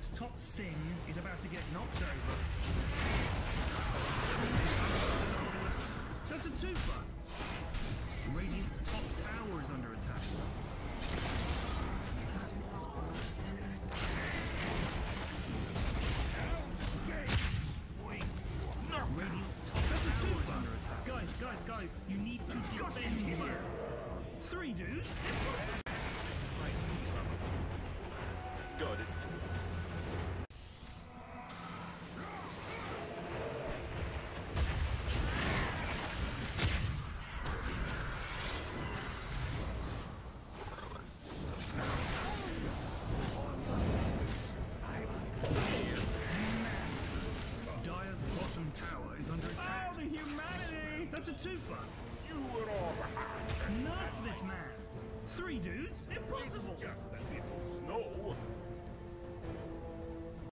Radiant's top thing is about to get knocked over. That's a twofer. Radiant's top tower is under attack. Radiant's top tower is under attack. Guys, you need to defend here. 3 dudes? Got it. Dire's bottom tower is under attack. Oh, the humanity! That's a twofer. You were all Nerf this man. 3 dudes? Impossible. It's just a little snow.